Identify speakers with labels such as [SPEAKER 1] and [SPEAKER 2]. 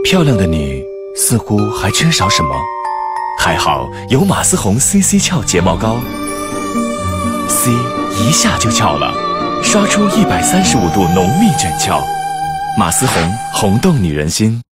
[SPEAKER 1] 漂亮的你似乎还缺少什么，还好有马思红 CC 翘睫毛膏 ，C 一下就翘了，刷出135度浓密卷翘。马思红，红豆女人心。